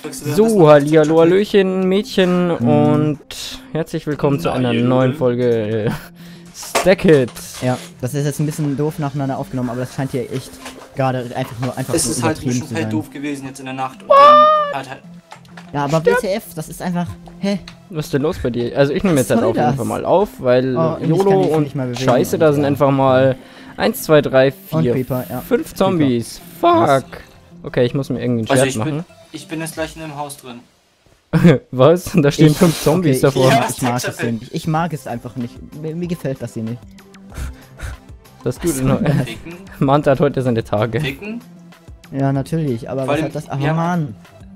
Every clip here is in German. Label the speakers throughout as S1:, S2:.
S1: drückst du
S2: So, hallihallo, hallöchen, Mädchen und herzlich willkommen zu einer neuen Folge Stack It.
S3: Ja, das ist jetzt ein bisschen doof nacheinander aufgenommen, aber das scheint hier echt gerade einfach
S1: Es
S3: nur
S1: ist halt ein
S3: übertrieben
S1: bisschen
S3: zu
S1: fett
S3: sein.
S1: doof gewesen jetzt in der Nacht. Und dann halt
S3: Ja, aber WTF, das ist einfach, hä?
S2: Was ist denn los bei dir? Also ich nehme jetzt halt
S3: soll
S2: auf jeden
S3: das?
S2: Fall mal auf, weil
S3: Oh, ich
S2: YOLO
S3: kann mich
S2: und
S3: nicht mal bewegen.
S2: Scheiße, da sind einfach mal 1, 2, 3,
S3: Und
S2: 4,
S3: Creeper, ja.
S2: 5 Zombies. Fuck. Okay, ich muss mir irgendwie ein
S1: also
S2: Schwert machen.
S1: ich bin jetzt gleich in dem Haus drin.
S2: Was? Da stehen 5 Zombies
S3: okay,
S2: davor.
S1: Ja.
S3: Ich mag es hier nicht. Ich mag es einfach nicht. Mir gefällt das hier nicht.
S2: Das ist gut.
S1: Ficken,
S2: Manta hat heute seine Tage.
S1: ficken.
S3: Ja, aber
S1: Vor
S3: was
S1: allem-
S3: hat das? Ach
S1: ja.
S3: Mann.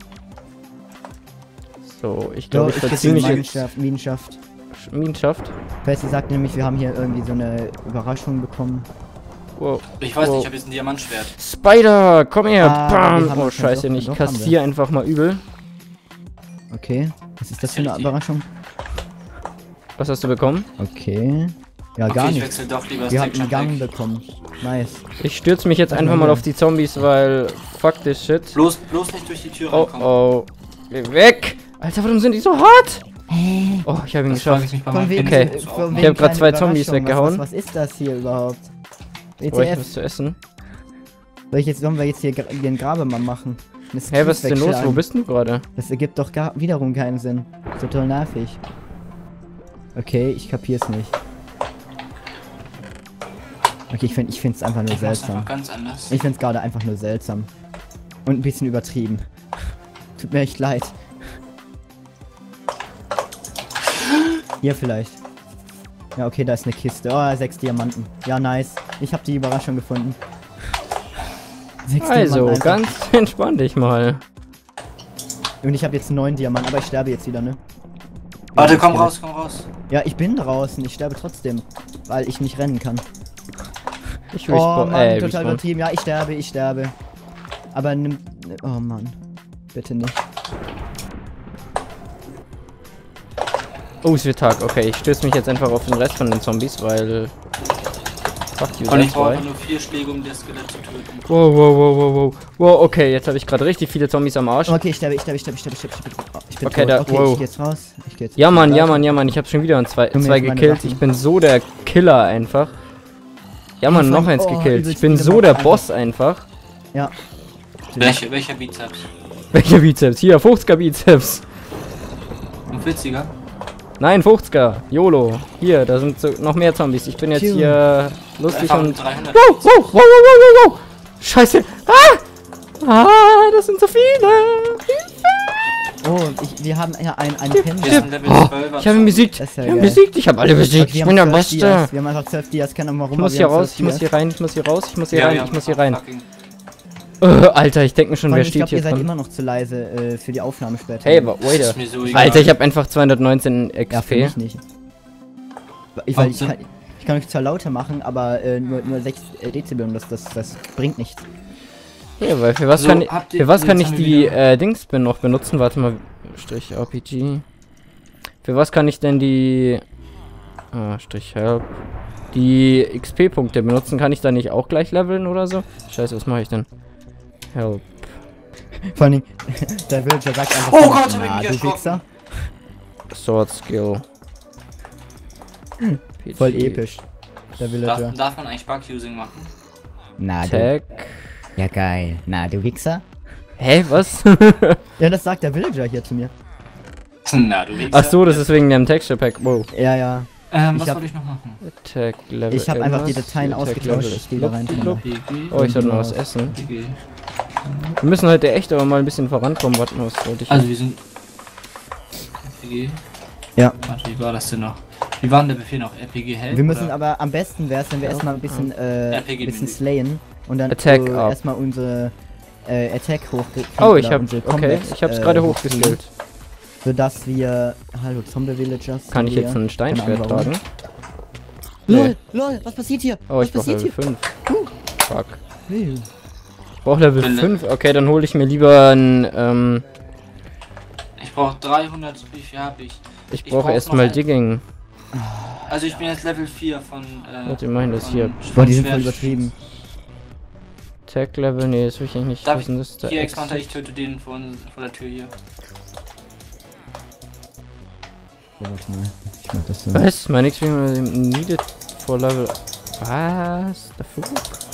S2: So, ich
S3: So,
S2: glaube, ich
S3: ich krieg
S2: verzieh mich
S3: die
S2: jetzt.
S3: Minenschaft.
S2: Minenschaft.
S3: Percy sagt nämlich, wir haben hier irgendwie so eine Überraschung bekommen.
S2: Wow.
S1: Ich weiß nicht,
S2: Wow.
S1: ich habe jetzt ein Diamantschwert.
S2: Spider, komm her!
S3: Ah,
S2: Bam!
S3: wir haben
S2: Oh
S3: das schon,
S2: scheiße,
S3: doch,
S2: ich
S3: doch, haben
S2: kassiere einfach mal übel.
S3: Okay. Was ist das für eine
S1: Facility.
S3: Überraschung?
S2: Was hast du bekommen?
S3: Okay. Ja,
S1: Okay,
S3: gar
S1: ich
S3: nicht.
S1: wechsle doch lieber das
S3: Wir haben einen
S1: Texture
S3: Gang
S1: Pack.
S3: bekommen. Nice.
S2: Ich stürze mich jetzt
S3: Was
S2: einfach
S3: machen
S2: mal
S3: wir?
S2: auf die Zombies, weil fuck this shit.
S1: Bloß nicht durch die Tür
S2: Oh
S1: reinkommen.
S2: oh. Geh weg! Alter, warum sind die so hart? Oh, ich habe ihn
S1: Das frage ich
S2: geschafft.
S1: mich bei
S3: Von
S1: meinem
S3: wem,
S2: Okay.
S1: Pinsel so
S3: von
S1: auf.
S3: wem
S2: Ich hab grad
S3: kleine
S2: 2 Zombies
S3: Überraschung?
S2: weggehauen.
S3: Was ist das hier überhaupt?
S2: Brauche ich
S3: WTF.
S2: was zu essen?
S3: Sollen wir jetzt hier den Grabemann machen?
S2: Hä, was ist denn los? Wo bist du gerade?
S3: Das ergibt doch wiederum keinen Sinn. Total nervig. Okay, ich kapier's nicht. Okay, ich find's einfach nur
S1: Ich mach's
S3: seltsam.
S1: einfach ganz anders.
S3: Ich find's gerade einfach nur seltsam. Und ein bisschen übertrieben. Tut mir echt leid. Hier vielleicht. Ja, okay, da ist eine Kiste. Oh, 6 Diamanten. Ja, nice. Ich habe die Überraschung gefunden. 6
S2: Also,
S3: Diamanten einfach.
S2: ganz entspann dich mal.
S3: Und ich habe jetzt 9 Diamanten, aber ich sterbe jetzt wieder, ne?
S1: Warte,
S3: Ja,
S1: komm
S3: Skelett.
S1: raus, komm raus.
S3: Ja, ich bin draußen. Ich sterbe trotzdem. Weil ich nicht rennen kann.
S2: Ich
S3: Oh
S2: respawn.
S3: Mann, total
S2: respawn.
S3: übertrieben. Ja, ich sterbe. Aber nimm... Oh Mann. Bitte nicht.
S2: Oh, es wird Tag. Okay, ich stöße mich jetzt einfach auf den Rest von den Zombies, weil... Fuck you,
S1: Und ich
S2: that's
S1: brauche
S2: why.
S1: nur 4 Schläge, um das Skelett zu töten.
S2: Wow, wow, wow, wow, wow. Wow, okay, jetzt habe ich gerade richtig viele Zombies am Arsch.
S3: Okay, ich sterbe. Oh, ich bin
S2: Okay,
S3: tot.
S2: da-
S3: Okay,
S2: wow.
S3: ich geh jetzt raus. Ich geh jetzt
S2: Ja, Mann, ja,
S3: weiter.
S2: Mann, ja, Mann. Ich habe schon wieder zwei
S3: Nimm mir jetzt meine
S2: gekillt.
S3: Sachen.
S2: Ich bin so der Killer einfach. Ja, Mann,
S3: vor
S2: noch
S3: allem-
S2: eins
S3: oh,
S2: gekillt.
S3: übelst
S2: Ich bin
S3: viele
S2: so der
S3: Mobs
S2: Boss einfach.
S3: Ja.
S1: Welcher Bizeps?
S2: Welcher Bizeps? Hier, 50er Bizeps.
S1: Ein 40er?
S2: Nein, 50er. YOLO. Hier, da sind so noch mehr Zombies. Ich bin jetzt
S3: Phew.
S2: hier lustig
S1: Einfach
S2: und...
S1: 300.
S2: Wow, wow, wow, wow, wow, wow. Scheiße. Ah! Ah, das sind so viele.
S3: Oh, wir haben ja einen Pin.
S1: Wir sind Level
S2: Oh,
S1: 12.
S2: ich habe ihn besiegt.
S3: Das ist ja
S2: Ich habe ihn
S3: geil.
S2: besiegt. Ich habe alle besiegt.
S3: Okay,
S2: Ich bin der
S3: 12
S2: Beste.
S3: Dias. Wir haben einfach 12 Dias. Keine Ahnung warum.
S2: Ich muss
S3: aber
S2: hier
S3: wir haben
S2: raus.
S3: 12
S2: Ich muss hier
S3: Dias.
S2: rein. Ich muss hier raus. Ich muss hier rein. Ich muss hier rein.
S1: Fucking-
S2: Alter, ich denke mir schon,
S3: Vor
S2: wer
S3: allem, ich
S2: steht
S3: glaube,
S2: hier
S3: ihr seid
S2: drin.
S3: immer noch zu leise für die Aufnahme später.
S2: Hey, wait.
S1: ist mir so egal.
S2: Alter, ich habe einfach 219
S3: Ja, für
S2: XP.
S3: mich nicht. Weil ich kann euch zwar lauter machen, aber nur 6 Dezibel und das bringt nichts.
S2: Ja, weil für was
S1: So,
S2: kann ich,
S1: habt ihr-
S2: für was kann
S1: jetzt
S2: ich
S1: haben
S2: die
S1: wir
S2: Dings noch benutzen? Warte mal, Strich RPG. Für was kann ich denn die Strich Help die XP-Punkte benutzen? Kann ich da nicht auch gleich leveln oder so? Scheiße, was mache ich denn? Help.
S3: Vor allem, der Villager sagt einfach,
S1: Oh
S3: so,
S1: Gott, hab ich
S3: na,
S1: mich
S3: du
S1: erschrocken.
S3: Wichser.
S2: Sword Skill.
S3: Voll
S2: PG.
S3: episch. Der Villager.
S1: Darf man eigentlich Bug-Using machen?
S3: Na,
S2: Tag.
S3: Ja, geil. Na, du Wichser.
S2: Hä, was?
S3: Ja, das sagt der Villager hier zu mir.
S1: Na, du Wichser.
S2: Ach so, das ist wegen dem Texture Pack. Wow.
S3: Ja, ja.
S1: Was
S3: ich hab-
S1: wollte ich noch machen?
S2: Attack Level.
S3: Ich habe einfach die
S2: irgendwas.
S3: Dateien
S2: Attack
S3: ausgetauscht.
S2: Level
S3: Ich gehe da rein.
S2: Blub.
S1: PG.
S2: Oh, ich sollte noch was essen.
S1: PG.
S2: Wir müssen heute echt aber mal ein bisschen vorankommen. Warte mal, was wollte ich?
S1: Also wir sind... RPG?
S3: Ja.
S1: Warte, wie war das denn noch? Wie war denn der Befehl noch? RPG Help?
S3: Wir müssen
S1: oder?
S3: aber am besten wäre es, wenn wir erstmal ein bisschen,
S1: RPG
S3: bisschen
S1: Menü.
S3: slayen und dann
S2: Attack up.
S3: erstmal unsere Attack hochkriegen.
S2: Oh, ich habe okay, ich hab's gerade hochgeskillt.
S3: Sodass wir. Hallo, Zombie Villagers.
S2: Kann ich
S3: wir-
S2: jetzt ein Steinschwert
S3: Keine Ahnung,
S2: tragen?
S3: warum. LOL, was passiert hier?
S2: Oh,
S3: was
S2: ich brauche
S3: passiert
S2: Level 5. Fuck.
S3: hier?
S2: Ich brauche Level
S1: Bin-
S2: 5. Okay, dann hole ich mir lieber ein
S1: Ich brauche 300, wie viel habe ich?
S2: ich
S1: Ich
S2: brauche
S1: brauch
S2: erstmal
S1: noch ein-
S2: Digging.
S1: Also ich bin jetzt Level 4 von...
S2: Warte, immerhin das hier.
S3: Boah, die sind voll übertrieben.
S2: Attack Level, nee, das will ich eigentlich nicht.
S1: Darf
S2: Was ist denn das?
S1: Hier, Expanter, ich töte den vor der Tür hier.
S3: Ja, warte mal. Ich mach das so.
S2: Was? Mein XP needed for Level. Was? Der Flug?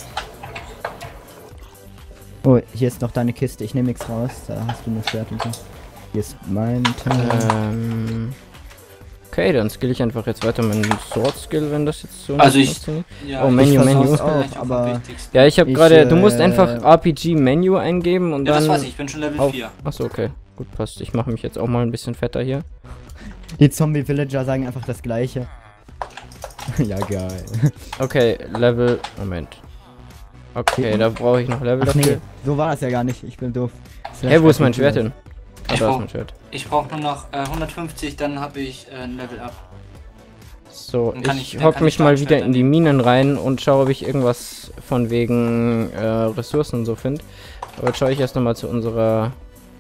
S3: Oh, hier ist noch deine Kiste. Ich nehme nichts raus. Da hast du nur Schwert und so. Hier ist mein Teil.
S2: Okay, dann skill ich einfach jetzt weiter meinen Sword Skill, wenn das jetzt so
S1: Also
S2: nicht
S1: ich-
S2: funktioniert.
S1: Ja,
S2: Oh, Menü,
S1: ich
S2: Menü.
S1: versuch's
S3: Auch,
S1: gleich
S3: aber-
S1: am wichtigsten.
S2: Ja, ich habe
S3: Ich,
S2: gerade. Du musst einfach RPG Menü eingeben und
S1: Ja,
S2: dann.
S1: das weiß ich bin schon Level
S2: auf.
S1: 4.
S2: Achso, okay. Gut, passt. Ich mache mich jetzt auch mal ein bisschen fetter hier.
S3: Die Zombie-Villager sagen einfach das Gleiche. Ja, geil.
S2: Okay, Level. Moment. Okay, da brauche ich noch Level
S3: Ach
S2: dafür.
S3: nee, so war das ja gar nicht. Ich bin doof.
S2: Hey, wo ist mein Schwert hin? Ah,
S1: Ich
S2: da ist
S1: brauch-
S2: mein Schwert.
S1: Ich brauche nur noch 150, dann habe ich ein Level up.
S2: So,
S1: Dann kann
S2: ich
S1: dann
S2: hock
S1: kann
S2: mich
S1: ich
S2: mal
S1: Startschwert
S2: wieder in die
S1: annehmen.
S2: Minen rein und schaue, ob ich irgendwas von wegen Ressourcen und so finde. Aber jetzt schaue ich erst nochmal zu unserer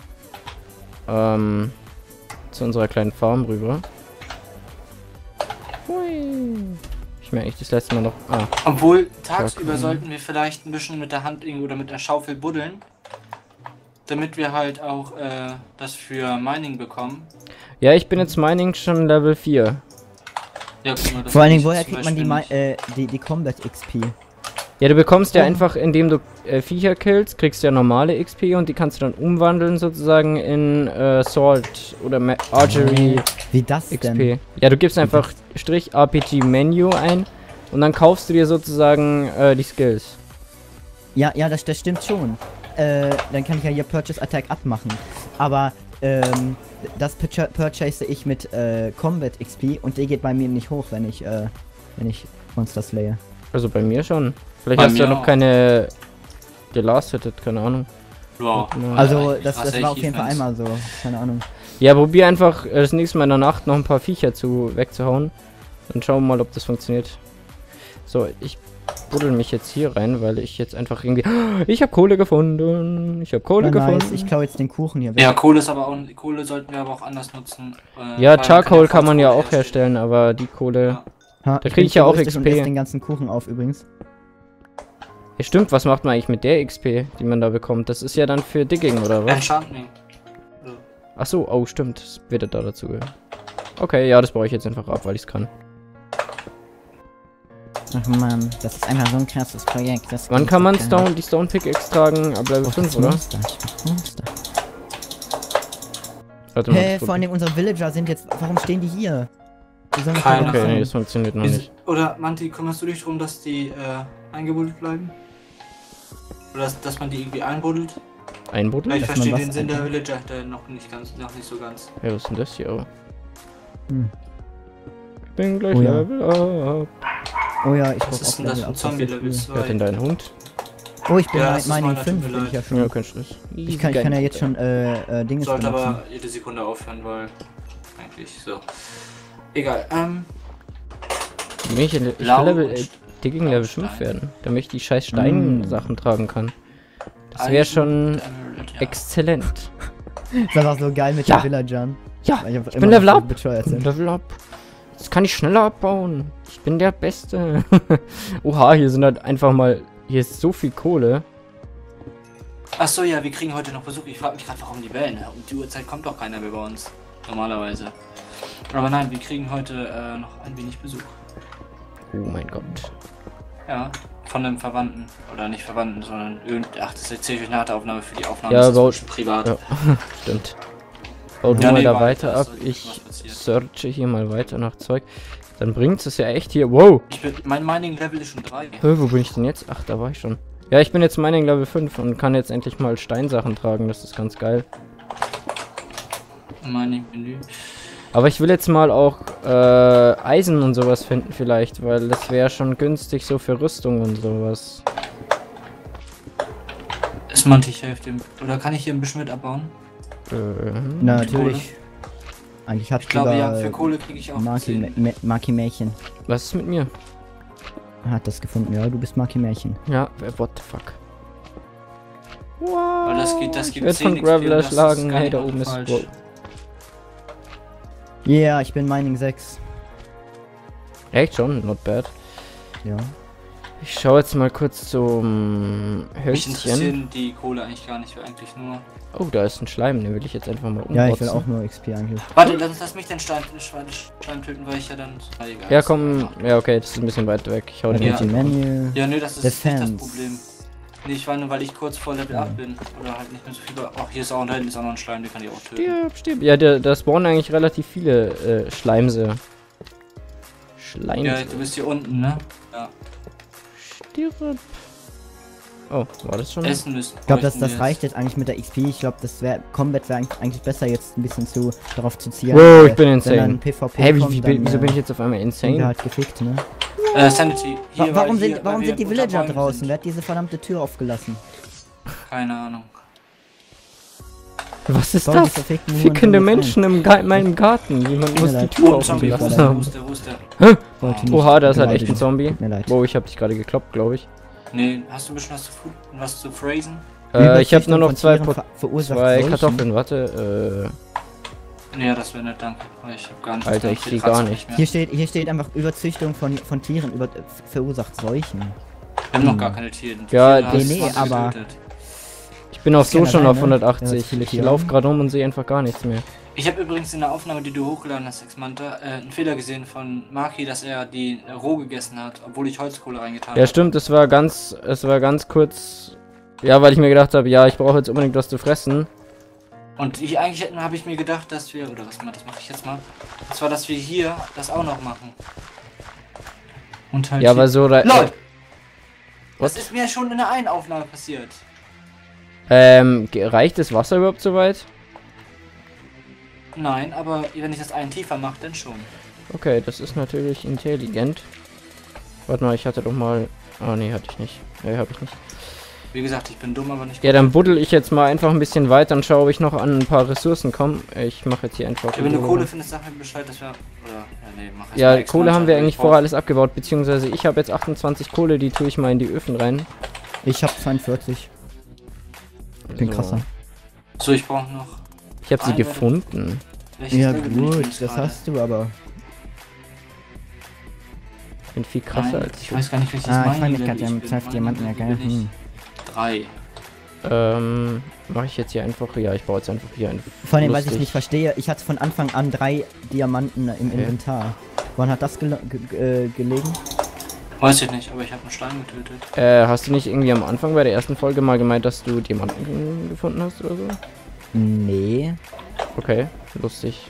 S2: kleinen Farm rüber. Hui. Ich merke das letzte Mal noch. Ah,
S1: Obwohl, tagsüber
S2: Okay.
S1: sollten wir vielleicht ein bisschen mit der Hand irgendwo oder mit der Schaufel buddeln. Damit wir halt auch das für Mining bekommen.
S2: ja, ich bin jetzt Mining schon Level 4.
S1: Ja, guck mal, das
S3: Vor allen
S1: hab
S3: Dingen,
S1: ich
S3: woher
S1: zum
S3: kriegt man die,
S1: Beispiel nicht.
S3: die Combat XP?
S2: Ja, du bekommst ja
S3: Oh.
S2: einfach, indem du Viecher killst, kriegst du ja normale XP und die kannst du dann umwandeln sozusagen in Sword oder Archery
S3: Wie das
S2: XP.
S3: denn?
S2: Ja, du gibst einfach Strich RPG Menu ein und dann kaufst du dir sozusagen die Skills.
S3: Ja, ja, das stimmt schon. Dann kann ich ja hier Purchase Attack abmachen. Aber das purchase ich mit Combat XP und der geht bei mir nicht hoch, wenn ich Monster slaye.
S2: Also bei mir schon. Vielleicht
S1: Bei
S2: hast du ja
S1: mir
S2: noch
S1: auch.
S2: keine gelastete, keine Ahnung.
S1: Wow.
S3: Also
S1: ich
S3: das
S1: hasse
S3: war auf jeden Fall
S1: Achievements.
S3: einmal so. Keine Ahnung.
S2: Ja, probier einfach das nächste Mal in der Nacht noch ein paar Viecher wegzuhauen. Dann schauen wir mal, ob das funktioniert. So, ich buddel mich jetzt hier rein, weil ich jetzt einfach irgendwie... Ich habe Kohle gefunden. Ich habe Kohle
S3: Ja, nice.
S2: gefunden.
S3: Ich klaue jetzt den Kuchen hier weg.
S1: Ja, Kohle ist aber auch. Kohle sollten wir aber auch anders nutzen.
S2: Ja,
S1: weil
S2: Charcoal kann man ja
S1: Holzkohle
S2: auch herstellen, aber die Kohle...
S1: Ja.
S3: Ha,
S2: Da krieg
S3: bin
S2: ich ja auch
S3: egoistisch und
S2: XP.
S3: esse den ganzen Kuchen auf übrigens.
S2: Ja, stimmt, was macht man eigentlich mit der XP, die man da bekommt? Das ist ja dann für Digging, oder was?
S1: Enchanting. So.
S2: Ach so, oh stimmt, das wird da dazu gehören. Okay, ja, das baue ich jetzt einfach ab, weil ich es kann.
S3: Ach man, das ist einfach so ein krasses Projekt. Das
S2: Wann
S3: gibt's
S2: kann man
S3: doch gar nicht.
S2: die Stone Pickaxe tragen? Ab Level
S3: Oh,
S2: 5,
S3: das
S2: oder?
S3: Monster, ich bin Monster.
S2: Warte mal,
S3: Hä,
S2: das
S3: vor allem unsere Villager sind jetzt. Warum stehen die hier? Die sollen doch
S1: Keine
S3: da
S2: Okay,
S3: sein.
S2: nee, das funktioniert noch nicht.
S1: Oder Manti, kümmerst du dich darum, dass die eingebuddelt bleiben? Oder dass man die irgendwie einbuddelt?
S2: Einbuddeln?
S1: Ich
S3: Dass man
S1: verstehe
S3: was
S1: den Sinn der
S3: einbuddelt?
S1: Villager der noch nicht so ganz.
S2: Ja, was ist denn das hier? Oh.
S3: Hm.
S2: Ich bin gleich
S3: Oh ja.
S2: Level up.
S3: Oh ja, ich
S1: Was
S3: brauch
S1: ist
S3: auch
S1: denn das
S3: Level
S1: für ein
S3: up,
S1: Zombie
S3: das ist
S1: Level
S3: cool.
S1: 2?
S2: Wer hat denn dein Hund?
S3: Oh, ich bin
S1: Ja, das ist
S3: Mining
S1: meiner, tut
S3: 5,
S1: mir
S3: bin ich ja
S1: leid.
S3: schon.
S2: Ja, kein Stress.
S3: Ich kann ja jetzt schon Dinge
S1: Sollte
S3: benutzen.
S1: aber jede Sekunde aufhören, weil eigentlich so. Egal,
S2: Ich will
S1: Blau
S2: Level,
S1: und
S2: Digging Level 5
S1: Stein.
S2: werden, damit ich die scheiß Stein-Sachen tragen kann. Das wäre
S1: Eisen
S2: schon
S1: und Emerald, ja.
S2: exzellent.
S3: Das ist einfach so geil mit
S2: Ja.
S3: den Villagern.
S2: Ja,
S3: Weil
S2: ich bin Level up.
S3: Bescheuert
S2: Ich bin
S3: sind.
S2: Level up. Das kann ich schneller abbauen. Ich bin der Beste. Oha, hier sind halt einfach mal... Hier ist so viel Kohle.
S1: Achso, ja, wir kriegen heute noch Besuch. Ich frage mich gerade, warum die bellen. Um die Uhrzeit kommt doch keiner mehr bei uns. Normalerweise. Aber nein, wir kriegen heute noch ein wenig Besuch.
S2: Oh mein Gott.
S1: Ja, von einem Verwandten. Oder nicht Verwandten, sondern ach, das erzähle ich euch nach der Aufnahme. Für die Aufnahme
S2: Ja,
S1: ist das
S2: aber-
S1: bestimmt privat.
S2: Ja, stimmt. Baut
S1: Ja,
S2: mal
S1: nee,
S2: da
S1: weiter,
S2: weiter ab.
S1: also,
S2: Ich
S1: was passiert.
S2: searche hier mal weiter nach Zeug. Dann bringt es ja echt hier... Wow!
S1: Mein Mining-Level ist schon 3.
S2: Wo bin ich denn jetzt? Ach, da war ich schon. Ja, ich bin jetzt Mining Level 5 und kann jetzt endlich mal Steinsachen tragen. Das ist ganz geil.
S1: Mining-Menü.
S2: Aber ich will jetzt mal auch Eisen und sowas finden vielleicht, weil das wäre schon günstig so für Rüstung und sowas.
S1: Ist Monty, ich helfe dem. Oder kann ich hier ein bisschen mit abbauen?
S3: Na, natürlich. Eigentlich hat
S1: Ich glaube, ja, für Kohle kriege ich auch
S3: Marky
S1: 10.
S3: Marky Märchen.
S2: Was ist mit mir?
S3: Hat das gefunden, ja, du bist Marky Märchen.
S2: Ja, what the fuck? Wow.
S1: Weil das
S2: Ich
S1: gibt
S2: werd
S1: 10
S2: von
S1: XP,
S2: Graveler
S1: das ist
S2: schlagen.
S1: gar
S2: Hey,
S1: nicht
S2: da oben ist...
S1: falsch.
S2: Wow.
S3: Yeah, ich bin Mining 6.
S2: Echt schon? Not bad.
S3: Ja.
S2: Ich schaue jetzt mal kurz zum
S1: Mich
S2: Hölzchen.
S1: interessieren die Kohle eigentlich gar nicht, eigentlich nur.
S2: Oh, da ist ein Schleim, den will ich jetzt einfach mal umrotzen.
S3: Ja, ich will auch nur XP eigentlich.
S1: Warte, lass mich den Schleim töten, weil ich ja dann. Egal.
S2: Ja, komm. Ja, okay, das ist ein bisschen weit weg. Ich hau den
S1: Ja.
S2: jetzt.
S3: Menü.
S1: Ja, nö, das ist nicht das
S3: Defense.
S1: Problem. Nee, ich war nur, weil ich kurz vor Level up bin. Oder halt nicht mehr so viel. Ach, hier ist auch, da hinten ist auch noch ein Schleim, den kann ich auch töten.
S2: Stirb, stirb. Ja, da spawnen eigentlich relativ viele Schleimse. Schleimse.
S1: Ja, du bist hier unten, ne? Ja.
S2: Stirb. Oh, war das schon?
S1: Essen müssen.
S3: Ich glaube, das reicht jetzt eigentlich mit der XP. Ich glaube, Combat wäre eigentlich besser, jetzt ein bisschen darauf zu zielen.
S2: Wow, ich bin
S3: Wenn
S2: insane.
S3: dann PvP
S2: Hä,
S3: kommt, dann,
S2: wieso bin ich jetzt auf einmal
S3: sind wir
S2: insane?
S3: halt gefickt, ne?
S1: Sanity. Hier,
S3: Warum
S1: weil hier,
S3: warum
S1: weil
S3: sind die
S1: wir unter
S3: Villager
S1: Bäumen
S3: draußen?
S1: sind.
S3: Wer hat diese verdammte Tür aufgelassen?
S1: Keine Ahnung.
S2: Was ist
S3: Warum die
S2: das?
S3: verfickten
S2: Fickende
S3: Huren
S2: Menschen in meinem Garten. Jemand muss die
S3: leid.
S2: Tür
S1: Oh, Zombie,
S2: aufgelassen
S1: wo
S2: haben.
S1: ist der, wo ist der?
S3: Wollte nicht.
S2: Oha, da ist halt
S3: Genau,
S2: echt ein Zombie.
S3: Tut mir leid.
S2: Wow, ich hab dich gerade gekloppt, glaube ich.
S1: Nee, hast du ein bisschen was zu phrasen?
S2: Ich habe nur noch zwei
S3: verursacht Seuchen.
S2: Kartoffeln, warte.
S1: Ja, das wäre nett, danke. Weil ich hab gar nicht.
S2: Alter, ich sehe gar nicht.
S1: Mehr.
S3: Hier steht einfach Überzüchtung von Tieren, verursacht Seuchen.
S1: Wir haben noch gar keine Tiere. Die
S2: Ja,
S1: Tiere hast
S3: nee,
S1: du
S3: aber-
S1: getötet.
S2: Ich bin auch
S3: Das kann
S2: so
S3: ja
S2: schon
S3: sein,
S2: auf
S3: ne?
S2: 180.
S3: Ja, viele
S2: Ich
S3: Tiere.
S2: laufe gerade um und sehe einfach gar nichts mehr.
S1: Ich habe übrigens in der Aufnahme, die du hochgeladen hast, Exmanta, einen Fehler gesehen von Maki, dass er die roh gegessen hat, obwohl ich Holzkohle reingetan
S2: Ja,
S1: habe.
S2: stimmt, es war ganz kurz. Ja, weil ich mir gedacht habe, ja, ich brauche jetzt unbedingt was zu fressen.
S1: Und eigentlich habe ich mir gedacht, dass wir, oder was das mache ich jetzt mal, und zwar, dass wir hier das auch noch machen. Und halt
S2: Ja,
S1: hier-
S2: weil so.
S1: LOL! Das
S2: Was?
S1: ist mir schon in der einen Aufnahme passiert.
S2: Reicht das Wasser überhaupt so weit?
S1: Nein, aber wenn ich das einen tiefer mache, dann schon.
S2: Okay, das ist natürlich intelligent. Warte mal, ich hatte doch mal. Ah, nee, hatte ich nicht. Nee, habe ich nicht.
S1: Wie gesagt, ich bin dumm, aber nicht.
S2: Ja, dann buddel ich jetzt mal einfach ein bisschen weiter und schaue, ob ich noch an ein paar Ressourcen komme. Ich mache jetzt hier einfach.
S1: Ja, wenn du Kohle findest, sag mir Bescheid, dass wir. Oder. Ja, nee, mach erst mal
S2: Ja,
S1: Exmanta,
S2: Kohle haben wir
S1: weil
S2: eigentlich
S1: ich
S2: vorher
S1: brauch-
S2: alles abgebaut, beziehungsweise ich habe jetzt 28 Kohle, die tue ich mal in die Öfen rein.
S3: Ich habe 42. Ich bin
S2: So.
S3: krasser.
S1: So, ich brauche noch.
S2: Ich habe sie
S1: Eine-
S2: gefunden.
S1: Welches
S3: Ja
S1: Level bin ich
S3: gut,
S1: jetzt
S3: das
S1: gerade?
S3: hast du aber.
S2: Ich bin viel krasser
S1: Nein,
S2: als
S1: ich
S2: du.
S1: weiß gar nicht, welches
S3: Ich
S1: mein
S3: fand mich
S1: Level
S3: gerade mit
S1: bin.
S3: 12
S1: Mein
S3: Diamanten, ja
S1: Level
S3: geil.
S1: bin ich 3.
S2: Mache ich jetzt hier einfach. Ja, ich baue jetzt einfach hier ein.
S3: Vor allem, was ich
S2: lustig.
S3: nicht verstehe, ich hatte von Anfang an 3 Diamanten im
S2: Okay.
S3: Inventar. Wann hat das gelegen?
S1: Weiß ich nicht, aber ich habe einen Stein getötet.
S2: Hast du nicht irgendwie am Anfang bei der ersten Folge mal gemeint, dass du Diamanten gefunden hast oder so?
S3: Nee.
S2: Okay, lustig.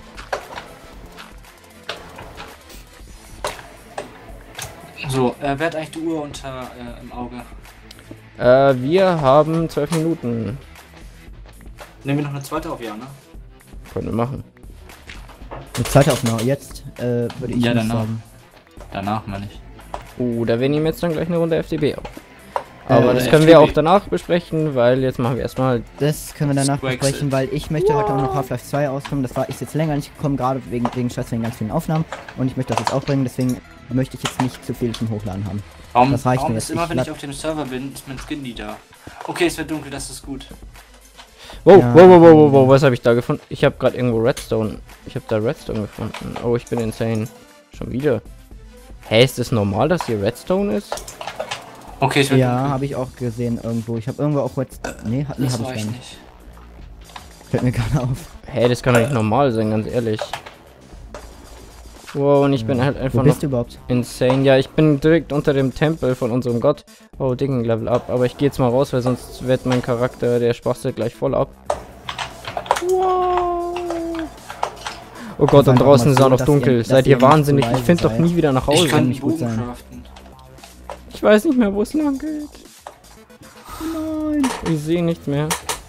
S1: So, wer hat eigentlich die Uhr unter im Auge?
S2: Wir haben 12 Minuten.
S1: Nehmen wir noch eine zweite auf, ja, ne?
S2: Können wir machen.
S3: Eine zweite Aufnahme. Jetzt würde ich
S1: Ja,
S3: nicht
S1: danach.
S3: sagen.
S1: Danach meine ich.
S2: Da wir nehmen jetzt dann gleich eine Runde FDB auf. Aber das können
S1: FDB.
S2: wir auch danach besprechen, weil jetzt machen wir erstmal.
S3: Das können wir danach
S1: Squaxit.
S3: besprechen, weil ich möchte heute auch noch Half-Life 2 auskommen. Das ist jetzt länger nicht gekommen, gerade wegen Stress, wegen ganz vielen Aufnahmen. Und ich möchte das jetzt auch bringen, deswegen möchte ich jetzt nicht zu viel zum Hochladen haben.
S1: Warum,
S3: Das reicht
S1: warum
S3: mir
S1: ist
S3: jetzt.
S1: immer,
S3: Ich
S1: wenn ich
S3: lad-
S1: auf dem Server bin, ist mein Skin nie da? Okay, es wird dunkel, das ist gut.
S2: Wow,
S3: Ja.
S2: wow, was habe ich da gefunden? Ich habe gerade irgendwo Redstone. Ich habe da Redstone gefunden. Oh, ich bin insane. Schon wieder. Hä, ist das normal, dass hier Redstone ist?
S1: Okay, es wird
S3: Ja,
S1: dunkel.
S3: habe ich auch gesehen irgendwo. Ich habe irgendwo auch jetzt. Nee,
S1: Das
S3: habe ich gar
S1: reicht
S3: nicht.
S1: nicht.
S3: Fällt mir gerade auf.
S2: Hä, das kann doch nicht normal sein, ganz ehrlich. Wow, und ich bin halt
S3: Wo
S2: einfach noch
S3: bist du überhaupt?
S2: insane. Ja, ich bin direkt unter dem Tempel von unserem Gott. Oh, Ding, Level up. Aber ich gehe jetzt mal raus, weil sonst wird mein Charakter, der spastet gleich voll ab. Wow. Oh Gott, und
S3: einfach
S2: draußen
S3: mal
S2: ist
S3: so,
S2: auch noch
S3: dass
S2: dunkel.
S3: ihr-
S2: Seid
S3: dass
S2: ihr
S3: ihr nicht
S2: wahnsinnig?
S3: zu
S2: Ich
S3: leise
S2: finde doch
S3: seid.
S2: nie wieder nach
S1: Ich
S2: Hause.
S1: kann einen
S3: nicht gut
S1: Bogen
S3: sein.
S1: craften.
S2: Ich weiß nicht mehr, wo es lang geht. Nein. Ich sehe nichts mehr.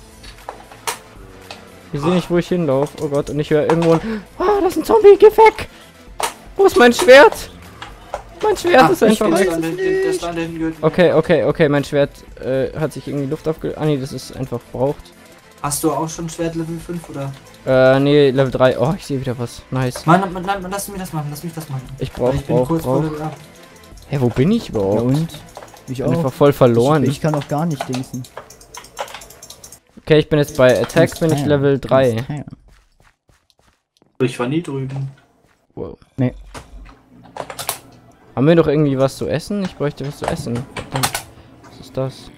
S2: Ich sehe nicht, wo ich hinlaufe. Oh Gott, und ich höre irgendwo ein... Ah, das ist ein Zombie, geh weg! Wo ist mein Schwert? Mein Schwert ist einfach
S1: das
S2: weg.
S1: Land hinten gehört mir.
S2: Okay, mein Schwert hat sich irgendwie Luft aufge... Ah nee, das ist einfach verbraucht.
S1: Hast du auch schon Schwert Level 5 oder?
S2: Nee, Level 3. Oh, ich sehe wieder was. Nice.
S1: Nein, lass mich das machen,
S2: Ich
S1: Weil ich bin kurz vor
S2: brauch.
S1: Level 8.
S2: Hä, wo bin ich
S3: Ja
S2: überhaupt?
S3: und? Ich
S2: Ich bin einfach
S3: auch.
S2: voll verloren.
S3: Ich kann auch gar nicht dingsen.
S2: Okay, ich bin jetzt bei Attack, bin ich Level 3.
S1: Ich war nie drüben.
S2: Wow.
S3: Nee.
S2: Haben wir doch irgendwie was zu essen? Ich bräuchte was zu essen. Verdammt. Was ist das?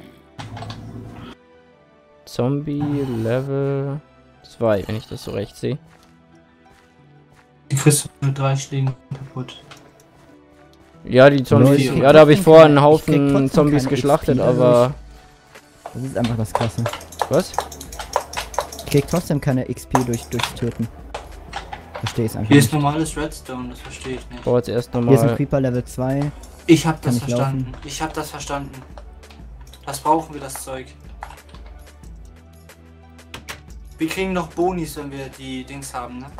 S2: Zombie Level 2, wenn ich das so recht sehe.
S1: Die kriegst du mit 3 Schlägen kaputt.
S2: Ja, die Zombies.
S1: Leute,
S2: Ja, da habe ich vorher einen
S3: ich krieg
S2: Haufen
S3: trotzdem
S2: Zombies
S3: keine
S2: geschlachtet,
S3: XP
S2: aber.
S3: Das ist einfach das Krasse.
S2: Was?
S3: Ich krieg trotzdem keine XP durchs Töten. Verstehe es einfach
S1: Hier ist
S3: nicht.
S1: normales Redstone, das verstehe ich nicht.
S2: Boah, jetzt erst
S3: Hier ist ein
S2: nochmal.
S3: Creeper Level 2.
S1: Ich hab das
S3: Kann ich
S1: verstanden.
S3: laufen?
S1: Ich hab das verstanden. Das brauchen wir, das Zeug. Wir kriegen noch Bonis, wenn wir die Dings haben, ne?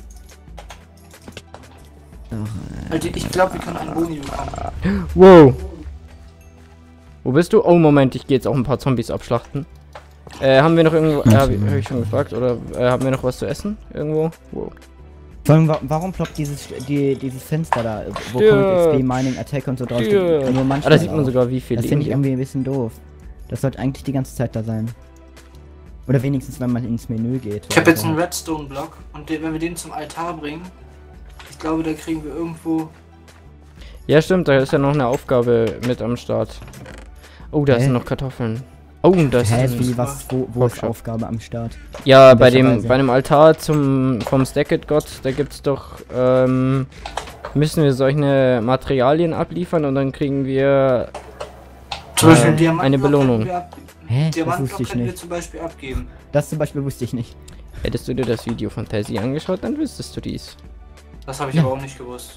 S1: Also ich glaube, wir können einen Boni bekommen.
S2: Wow. Wo bist du? Oh, Moment, ich gehe jetzt auch ein paar Zombies abschlachten. Haben wir noch irgendwo. Hab ich schon gefragt, oder haben wir noch was zu essen? Irgendwo? Wow.
S3: Vor allem, warum ploppt dieses Fenster da, wo
S2: Stirb.
S3: kommt XP, Mining, Attack und so drauf?
S2: Stirb.
S3: Nur
S2: Ah,
S3: manchmal
S2: da sieht man
S3: auf.
S2: sogar, wie viel
S3: Das finde ich
S2: Leben
S3: irgendwie ein bisschen doof. Das sollte eigentlich die ganze Zeit da sein. Oder wenigstens, wenn man ins Menü geht.
S1: Ich habe
S3: oder
S1: jetzt
S3: so.
S1: einen Redstone-Block und wenn wir den zum Altar bringen, ich glaube, da kriegen wir irgendwo.
S2: Ja, stimmt, da ist ja noch eine Aufgabe mit am Start. Oh, da
S3: Hä?
S2: sind noch Kartoffeln. Oh, da ist
S3: Hä,
S2: ein...
S3: wie, wo ist
S2: Workshop.
S3: Aufgabe am Start?
S2: Ja,
S3: In
S2: bei
S3: welcher
S2: dem,
S3: Weise?
S2: bei dem Altar vom Stacked God, da gibt's doch, müssen wir solche Materialien abliefern und dann kriegen wir
S1: Zum Beispiel einen
S2: eine
S1: Diamantenblock
S2: Belohnung.
S1: könnten wir
S3: Hä? Das
S1: Diamantenblock
S3: wusste ich
S1: könnten wir
S3: nicht.
S1: zum Beispiel abgeben.
S3: Das zum Beispiel wusste ich nicht.
S2: Hättest du dir das Video von Tessie angeschaut, dann wüsstest du dies.
S1: Das habe ich
S3: Ja.
S1: aber auch nicht gewusst.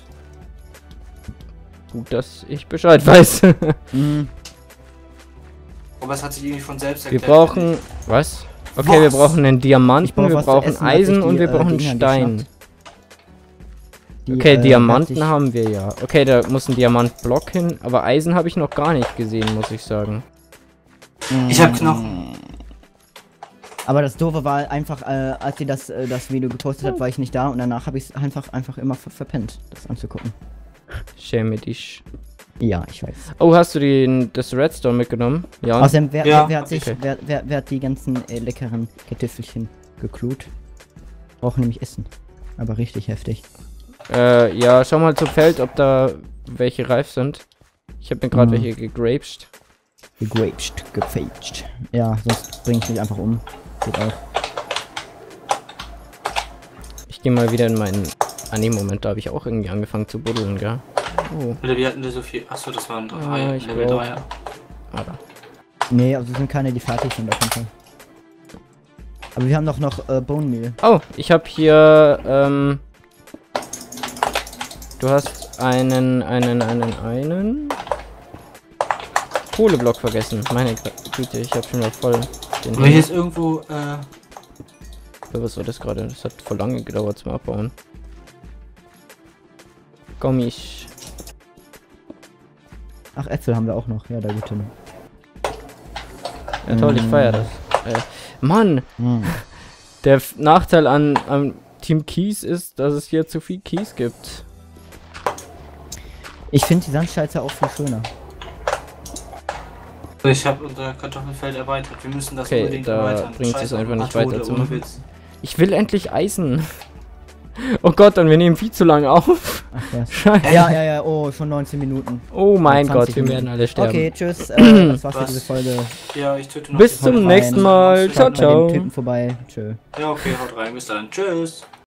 S2: Gut, dass ich Bescheid weiß.
S3: Mhm.
S1: Aber es hat sich irgendwie von selbst
S2: Wir
S1: erklärt.
S2: brauchen... Was? Okay, wir
S1: Was?
S2: brauchen einen
S3: Ich
S2: Diamanten,
S3: brauch
S2: wir
S3: was zu
S2: brauchen
S3: essen, als ich
S2: Eisen
S3: die,
S2: und wir brauchen
S3: Dinger
S2: Stein.
S3: geschnappt. Die,
S2: Okay, Diamanten
S3: hat sich-
S2: haben wir ja. Okay, da muss ein Diamantblock hin, aber Eisen habe ich noch gar nicht gesehen, muss ich sagen.
S1: Ich habe Knochen.
S3: Aber das Doofe war einfach, als sie das Video gepostet hat, war ich nicht da und danach habe ich es einfach immer verpennt, das anzugucken.
S2: Schäme dich.
S3: Ja, ich weiß.
S2: Oh, hast du das Redstone mitgenommen? Ja.
S3: Außerdem,
S1: Ja,
S3: wer hat sich,
S2: okay.
S3: wer hat die ganzen leckeren Kartoffelchen geklaut? Brauchen nämlich Essen. Aber richtig heftig.
S2: Ja, schau mal zum Feld, ob da welche reif sind. Ich habe mir gerade
S3: Mhm.
S2: welche gegraped.
S3: Gefaged. Ja, sonst bringe ich mich einfach um. Geht auch.
S2: Ich gehe mal wieder in meinen... Ah ne, Moment, da habe ich auch irgendwie angefangen zu buddeln, gell? Oh,
S1: Oder wir hatten da so viel. Achso, das waren
S2: Ah,
S1: 3.
S2: ich
S1: Level
S2: glaub.
S1: 3.
S2: aber.
S3: Nee, also sind keine, die fertig sind auf jeden Fall. Aber wir haben doch noch Bone Meal.
S2: Oh, ich habe hier, du hast einen Kohleblock vergessen. Meine Güte, ich habe schon mal voll den...
S1: Aber hier ist irgendwo,
S2: Was war das gerade? Das hat voll lange gedauert zum Abbauen. Gummis.
S3: Ach, Äpfel haben wir auch noch. Ja, da gute.
S2: Ja toll, ich feiere das. Mann,
S3: Hm.
S2: der Nachteil an Team Keys ist, dass es hier zu viel Keys gibt.
S3: Ich finde die Sandschalze auch viel schöner.
S1: ich habe unser Kartoffelfeld erweitert. Wir müssen das
S2: Okay,
S1: unbedingt
S2: da
S1: erweitern.
S2: bringt es
S1: Scheiße,
S2: einfach nicht
S1: Atode,
S2: weiter zu
S1: ohne
S2: machen.
S1: Witz.
S2: Ich will endlich Eisen. Oh Gott, und wir nehmen viel zu lange auf.
S3: Ach ja.
S2: Scheiße.
S3: Ja, oh, schon 19 Minuten.
S2: Oh mein
S3: 20
S2: Gott, wir
S3: Minuten.
S2: werden alle sterben.
S3: Okay, tschüss. Das war's für
S1: Was?
S3: diese Folge.
S1: Ja, ich töte noch
S2: Bis
S1: die
S2: zum
S1: Folge.
S2: nächsten Mal.
S1: Ciao,
S2: Ciao,
S3: Schaut bei dem
S2: ciao.
S3: Typen vorbei. Tschö.
S1: Ja, okay, haut rein. Bis dann. Tschüss.